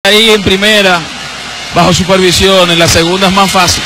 ahí en primera, bajo supervisión. En la segunda es más fácil.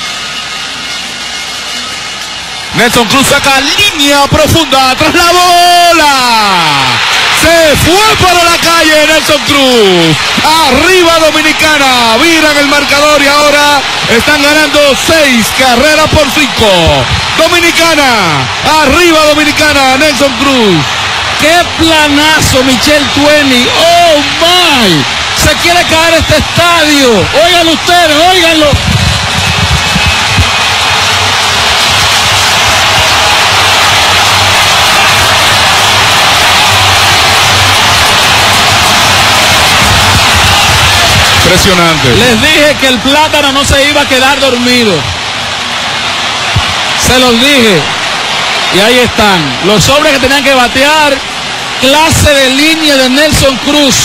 Nelson Cruz saca línea profunda tras la bola. Se fue para la calle Nelson Cruz. Arriba Dominicana. Miran el marcador y ahora están ganando 6 carreras por 5. Dominicana. Arriba Dominicana. Nelson Cruz. ¡Qué planazo, Michel Tueni! ¡Oh, my! Se quiere caer este estadio. Óiganlo ustedes, óiganlo. Impresionante. Les dije que el plátano no se iba a quedar dormido. Se los dije. Y ahí están. Los hombres que tenían que batear. Clase de línea de Nelson Cruz.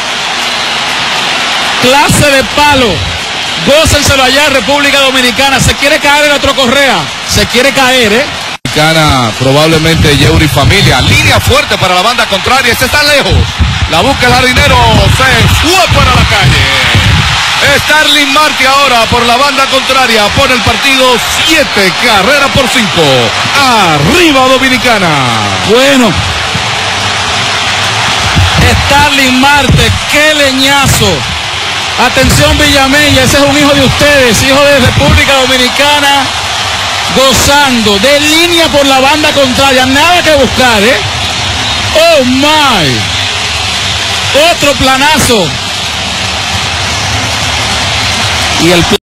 Clase de palo. Gócenselo allá en República Dominicana. Se quiere caer el otro Correa. Se quiere caer, ¿eh? Dominicana, probablemente Yeuri Familia. Línea fuerte para la banda contraria. Este está lejos. La busca el jardinero. Se fue para la calle. Starling Marte ahora por la banda contraria. Pone el partido 7 carreras por 5. Arriba Dominicana. Bueno. Starling Marte. ¡Qué leñazo! Atención Villamella. Ese es un hijo de ustedes. Hijo de República Dominicana. Gozando de línea por la banda contraria. Nada que buscar, ¿eh? Oh my. Otro planazo. Y el